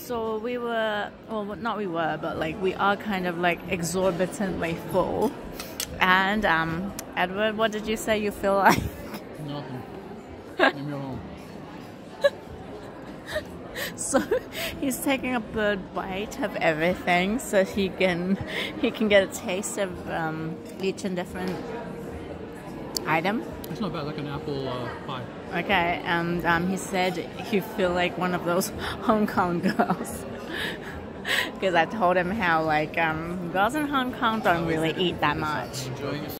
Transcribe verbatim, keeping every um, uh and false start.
So we were, well, not we were, but like we are kind of like exorbitantly full. And um, Edward, what did you say you feel like? Nothing. Leave me alone. So he's taking a bird bite of everything, so he can he can get a taste of um, each and different item. It's not bad, like an apple uh, pie. Okay, and um, he said you feel like one of those Hong Kong girls. Because I told him how like um, girls in Hong Kong don't really eat that much. Enjoying